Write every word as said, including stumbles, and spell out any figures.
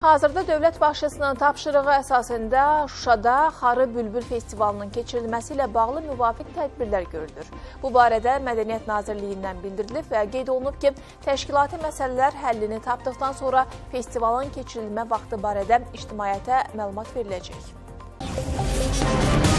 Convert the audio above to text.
Hazırda dövlət başçısının tapşırığı əsasında Şuşada Xarı Bülbül Festivalının keçirilməsi ilə bağlı müvafiq tədbirlər görülür. Bu barədə Mədəniyyət Nazirliyindən bildirilib və qeyd olunub ki, təşkilati məsələlər həllini tapdıqdan sonra festivalın keçirilmə vaxtı barədə ictimaiyyətə məlumat veriləcək.